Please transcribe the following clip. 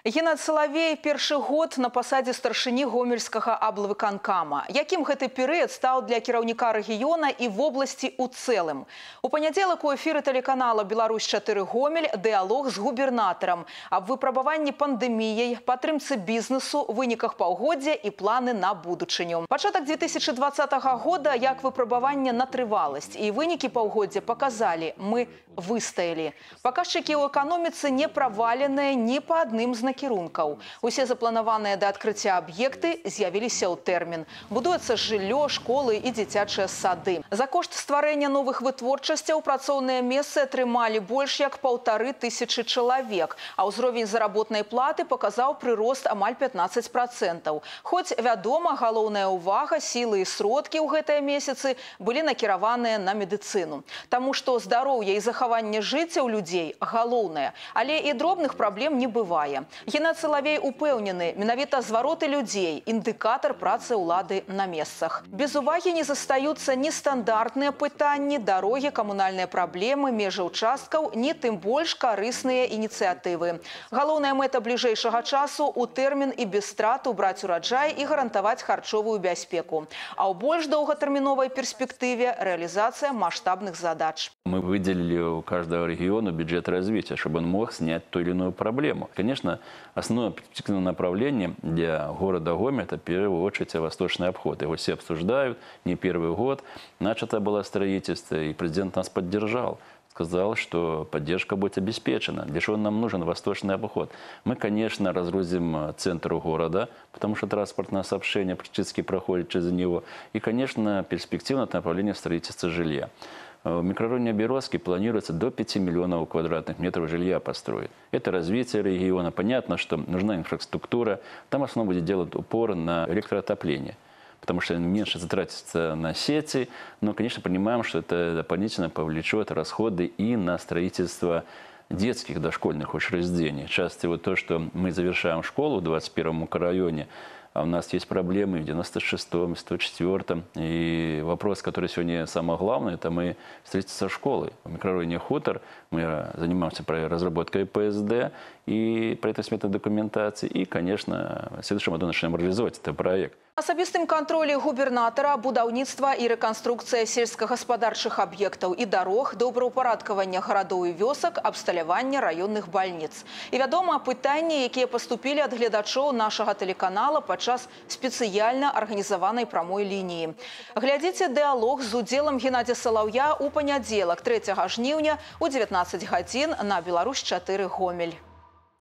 Геннадий Салавей першы год на пасадзе старшыні гомельскага аблвыканкама. Якім гэты перыяд стаў для кіраўніка рэгіёна і вобласці ў цэлым? У панядзелак у эфіры тэлеканала «Беларусь-4 Гомель» дыялог з губернатарам аб выпрабаванні пандэміяй, падтрымцы бізнесу, выніках паўгоддзя і планы на будучыню. Пачатак 2020 года як выпрабаванне на трываласць і вынікі паўгоддзя паказалі, мы выстаялі. Паказчыкі ў эканоміцы не праваленыя ні па адным з накірункаў. Усе запланаваныя да адкрыцця аб'екты з'явіліся ў тэрмін. Будуецца жыллё, школы і дзіцячыя сады. За кошт стварэння новых вытворчасцяў працоўныя месцы атрымалі больш як 1500 чалавек, а ўзровень заработнай платы паказаў прырост амаль 15%. Хоць, вядома, галоўная ўвага, сілы і сродкі ў гэтыя месяцы былі накіраваныя на медыцыну. Таму што здароўе і захаванне жыцця ў людзей галоўнае, але і дробных праблем не бывае. Геннадий Салавей упэўнены, менавіта звароты людзей – індыкатар працы ўлады на месцах. Без увагі не застаюцца ні стандартныя пытанні, дарогі, камунальныя праблемы, межы ўчасткаў, ні тым больш карысныя ініцыятывы. Галоўная мэта бліжэйшага часу – у тэрмін і без страт убраць ураджай і гарантаваць харчовую бяспеку. А ў больш доўгатэрміновай перспектыве – рэалізацыя маштабных задач. Мы выделили у каждого региона бюджет развития, чтобы он мог снять ту или иную проблему. Конечно, основное перспективное направление для города Гомель – это в первую очередь восточный обход. Его все обсуждают, не первый год. Начато было строительство, и президент нас поддержал. Сказал, что поддержка будет обеспечена. Для чего нам нужен восточный обход? Мы, конечно, разгрузим центр города, потому что транспортное сообщение практически проходит через него. И, конечно, перспективное направление строительства жилья. В микрорайоне Березский планируется до 5 миллионов квадратных метров жилья построить. Это развитие региона. Понятно, что нужна инфраструктура. Там в основном будет делать упор на электроотопление, потому что меньше затратится на сети. Но, конечно, понимаем, что это дополнительно повлечет расходы и на строительство детских дошкольных учреждений. В частности, вот то, что мы завершаем школу в 21 микрорайоне, а у нас есть проблемы в 96-м, 104-м. И вопрос, который сегодня самое главное, это мы строительство школы. В микрорайоне Хутор мы занимаемся разработкой ПСД и проектно-сметной документации. И, конечно, в следующем году начнем реализовать этот проект. Асабістым кантролі губернатара будаўніцтва і рэканструкцыя сельскагаспадарчых аб'ектаў і дарог, добраўпарадкавання гарадоў і вёсак, абсталявання раённых бальніц. І, вядома, пытанні, якія паступілі ад гледачоў нашага тэлеканала падчас спецыяльна арганізаванай прамой лініі. Глядзіце дыялог з удзелам Геннадзя Салаўя ў панядзелак 3 жніўня у 19 гадзін на «Беларусь-4 Гомель».